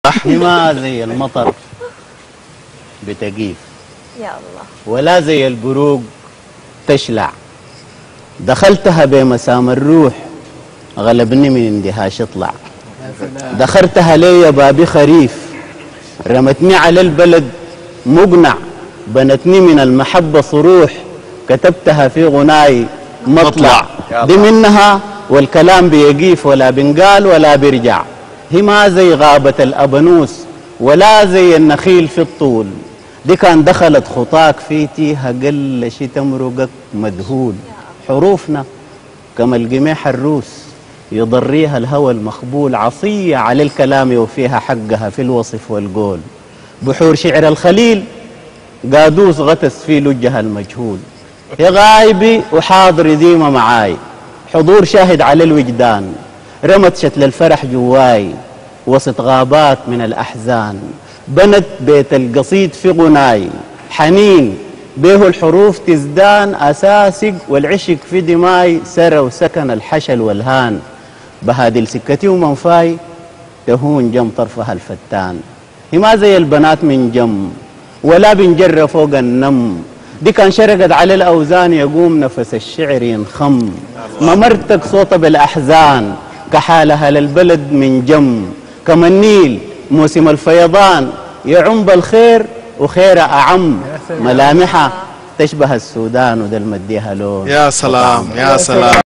هي ما زي المطر بتجيف يا الله. ولا زي البروق تشلع. دخلتها بمسام الروح غلبني من اندهاش اطلع. دخلتها لي بابي خريف رمتني على البلد مقنع. بنتني من المحبة صروح كتبتها في غناي مطلع. دي منها والكلام بيقيف ولا بنقال ولا بيرجع. هي ما زي غابة الأبنوس ولا زي النخيل في الطول. دي كان دخلت خطاك فيتي هقل شي تمرقك مدهول. حروفنا كما القميح الروس يضريها الهوى المخبول. عصية على الكلام وفيها حقها في الوصف والقول. بحور شعر الخليل قادوس غتس في لجها المجهول. يا غايبي وحاضر ديما معاي حضور شاهد على الوجدان. رمت شتل الفرح جواي وسط غابات من الأحزان. بنت بيت القصيد في غناي حنين به الحروف تزدان. أساسق والعشق في دماي سرى وسكن الحشل والهان. بهادل سكتي ومنفاي تهون جم طرفها الفتان. هي ما زي البنات من جم ولا بنجر فوق النم. دي كان شرقت على الأوزان يقوم نفس الشعر ينخم. ممرتك صوت بالأحزان كحالها للبلد من جم. كما النيل موسم الفيضان يعم بالخير وخير أعم. ملامحها تشبه السودان وده المديها لون. يا سلام يا سلام.